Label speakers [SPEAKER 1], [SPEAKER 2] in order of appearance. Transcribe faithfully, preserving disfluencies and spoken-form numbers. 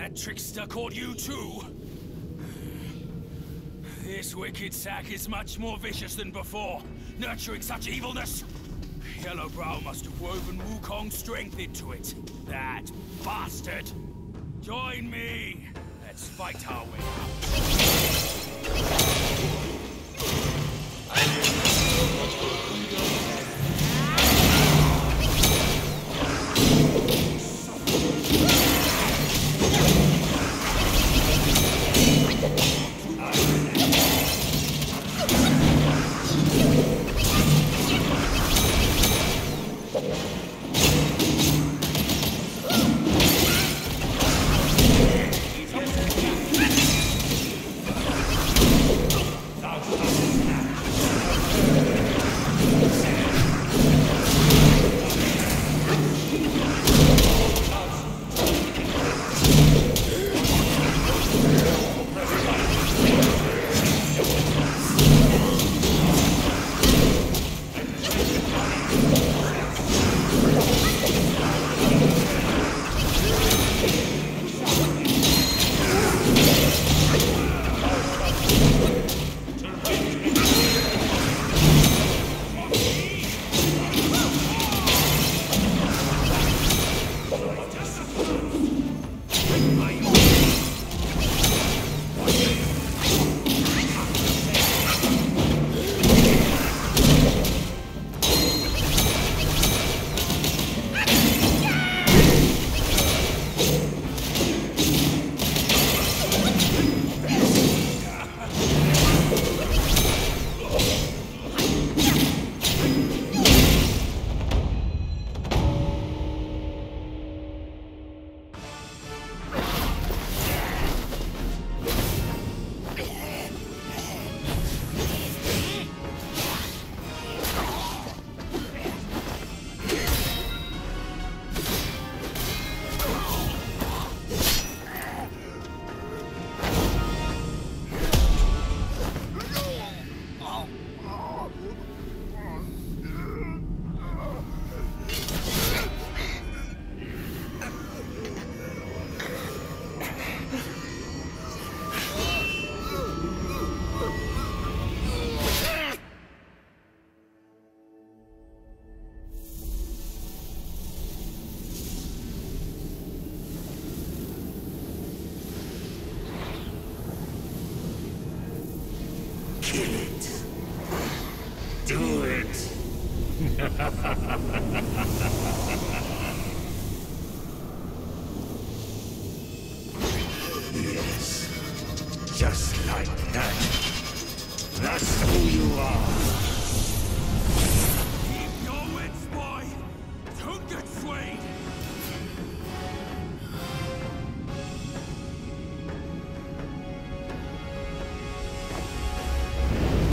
[SPEAKER 1] that trickster caught you too? This wicked sack is much more vicious than before, nurturing such evilness. Yellowbrow must have woven Wukong's strength into it. That bastard! Join me! Let's fight our way out.
[SPEAKER 2] Kill it. Do it. Yes. Just like that. That's who you are.